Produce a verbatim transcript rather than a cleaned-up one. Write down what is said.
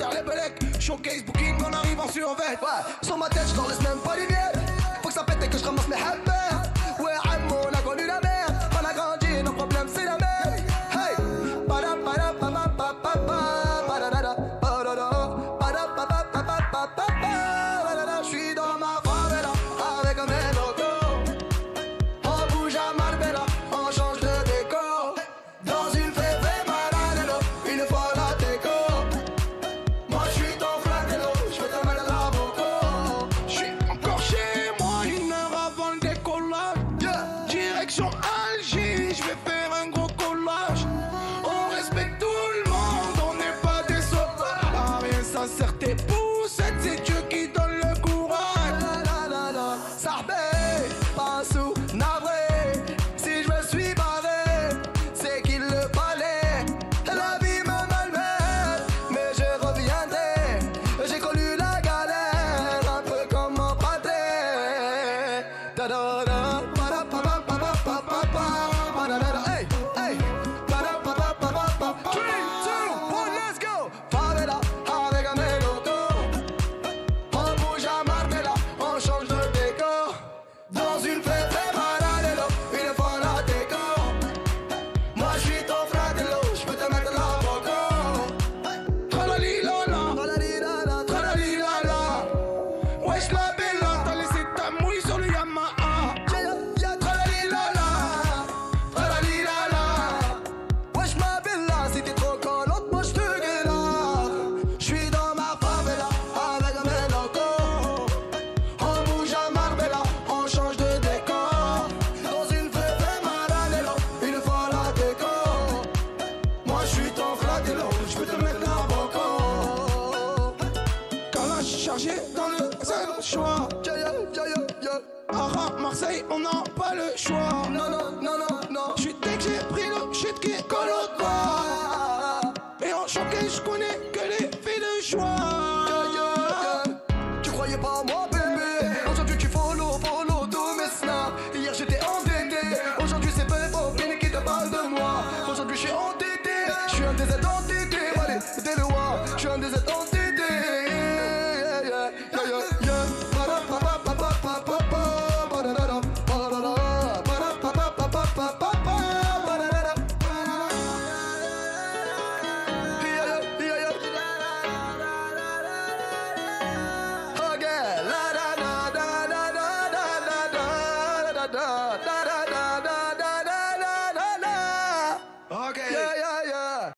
terre les Belek. Showcase, booking, on arrive en survêt. Ouais, sur ma tête, je leur laisse même pas les miettes. Faut que ça pète et que je ramasse mes habits. Ouais, Ammo, on a connu la merde. On a grandi, nos problèmes c'est la merde. Hey, pada pada papa papa pada da pada da pada papa papa papa pada da. J'suis dans ma favela avec mes locaux. On bouge à Marbella, on change de décor. Dans une février Maranello, une fois la déco. Moi j'suis ton fratello, j'vais te mettre la boco. J'suis encore chez moi, une heure avant le décollage. Yeah. Direction Alger, j'vais faire un gros collage. On respecte tout le monde, on n'est pas des sauvages. Ah rien ça sert tes poussettes, c'est Dieu qui donne le courage. La la la la, Sarbé, pas sous navré. Si je me suis barré, c'est qu'il le fallait. La vie me malmène, mais je reviendrai. J'ai connu la galère, un peu comme mon pâté. Da da da, para pa pa pa pa pa pa pa, pa da da da, hey hey, para pa pa pa pa pa pa. Three, two, one, let's go. Favela avec un mélodo. On bouge à Marbella, on change de décor. Dans une fête Maranello, une fois la décor. Moi j'suis ton fratello, j'peux te mettre la boco. Tralali lala, Tralalilala, tralali lala. Wesh la bella, t'as laissé ta mouille sur le Yamaha. yeah, yeah, Tralalilala, tralalilala. wesh ma bella, si t'es trop collante, moi j'te guéla. J'suis dans ma favela, avec mes locaux. On bouge à Marbella, on change de décor. Dans une fête Maranello, une fois la déco. Moi j'suis ton fratello, j'peux te mettre la boco. Calage chargé dans le seul choix. Yeah, yeah, yeah, yeah, yeah. Ara, Marseille, on n'a pas le choix. Non, non, non, non, non. J'suis dès que j'ai pris le shit qui colle au doigt. Ah, Et en choqué, j'connais que les filles de joie. yeah, yeah, yeah. Tu croyais pas à moi, bébé. Aujourd'hui tu follow, follow tous mes snaps. Hier j'étais endetté. Aujourd'hui c'est peu copines qui te parlent de moi. Aujourd'hui je suis entêté. Je suis un des entités. Allez, t'es le roi. Je suis un des entités. Yeah, yeah, yeah, yeah, yeah. Para pa pa pa pa pa pa pa. Para da da. Para da da. Para pa pa pa pa pa pa pa. Para da da. Yeah, yeah, yeah, yeah. Okay. La da da da da da da da da da da da.